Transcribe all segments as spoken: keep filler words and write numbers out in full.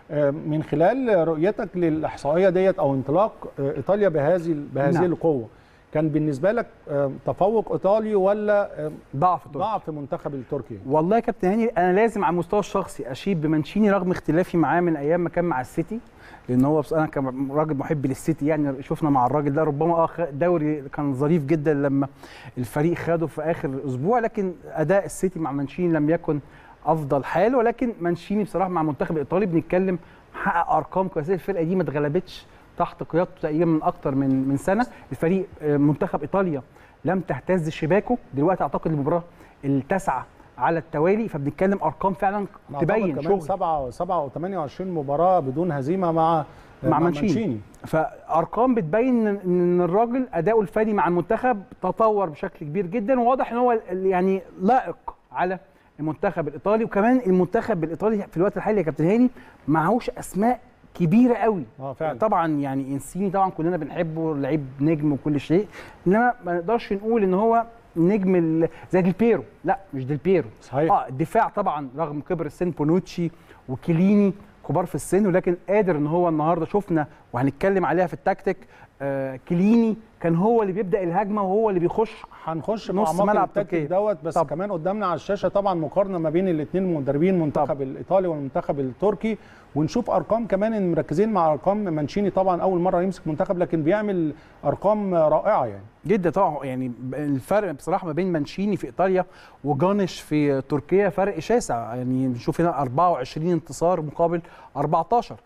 من خلال رؤيتك للاحصائيه ديت او انطلاق ايطاليا بهذه بهذه نعم. القوه، كان بالنسبه لك تفوق ايطالي ولا ضعف تركي؟ ضعف المنتخب التركي؟ والله يا كابتن هاني انا لازم على المستوى الشخصي اشيد بمانشيني رغم اختلافي معاه من ايام ما كان مع السيتي، لان هو انا كراجل محب للسيتي يعني شفنا مع الراجل ده ربما اه دوري كان ظريف جدا لما الفريق خده في اخر اسبوع، لكن اداء السيتي مع مانشيني لم يكن افضل حال، ولكن مانشيني بصراحه مع المنتخب الايطالي بنتكلم حقق ارقام كويسه. الفرقه دي ما اتغلبتش تحت قيادته تقريبا من اكتر من من سنه. الفريق منتخب ايطاليا لم تهتز شباكه، دلوقتي اعتقد المباراه التاسعه على التوالي، فبنتكلم ارقام فعلا تبين شغل. سبعة سبعة وثمانية وعشرين مباراه بدون هزيمه مع مع مانشيني، فارقام بتبين ان الراجل اداؤه الفني مع المنتخب تطور بشكل كبير جدا، وواضح ان هو يعني لائق على المنتخب الايطالي. وكمان المنتخب الايطالي في الوقت الحالي يا كابتن هاني معهوش اسماء كبيره قوي. اه فعلا. طبعا يعني انسيني طبعا كلنا بنحبه، لعيب نجم وكل شيء، انما ما نقدرش نقول ان هو نجم زي ديل بيرو، لا مش ديل بيرو. صحيح. اه الدفاع طبعا رغم كبر السن بونوتشي وكيليني كبار في السن، ولكن قادر ان هو النهارده شفنا وهنتكلم عليها في التكتيك، آه كيليني كان هو اللي بيبدا الهجمه وهو اللي بيخش هنخش في اعماق التكتيك دوت، بس طب. كمان قدامنا على الشاشه طبعا مقارنه ما بين الاثنين المدربين، المنتخب الايطالي والمنتخب التركي، ونشوف ارقام كمان ان مركزين مع ارقام مانشيني. طبعا اول مره يمسك منتخب لكن بيعمل ارقام رائعه يعني جدا طبعا. يعني الفرق بصراحه ما بين مانشيني في ايطاليا وجانش في تركيا فرق شاسع، يعني بنشوف هنا أربعة وعشرين انتصار مقابل أربعتاشر،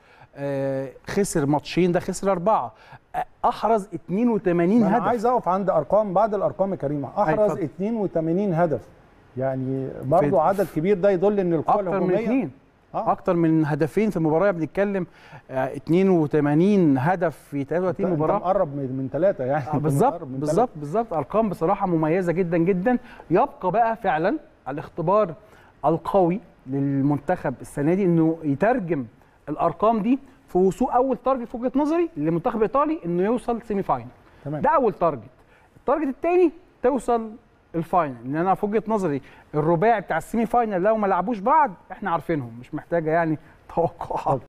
آه خسر ماتشين ده خسر اربعه، احرز اتنين وتمانين هدف. انا عايز اقف عند ارقام بعض الارقام الكريمه، احرز اتنين وتمانين هدف، يعني برضه عدد كبير، ده يدل ان القوه الهجوميه اكتر من اتنين آه. اكتر من هدفين في المباراه، بنتكلم آه اتنين وتمانين هدف في تلاتة وتلاتين مباراه، مقرب من ثلاثه يعني. آه بالظبط بالظبط بالظبط، ارقام بصراحه مميزه جدا جدا. يبقى بقى فعلا الاختبار القوي للمنتخب السنه دي انه يترجم الارقام دي في وصول اول تارجت في وجهه نظري للمنتخب الايطالي انه يوصل سيمي فاينل. تمام. ده اول تارجت. التارجت الثاني توصل الفاينل، لان انا في وجهه نظري الرباعي بتاع السيمي فاينل لو ما لعبوش بعض احنا عارفينهم، مش محتاجه يعني توقعات.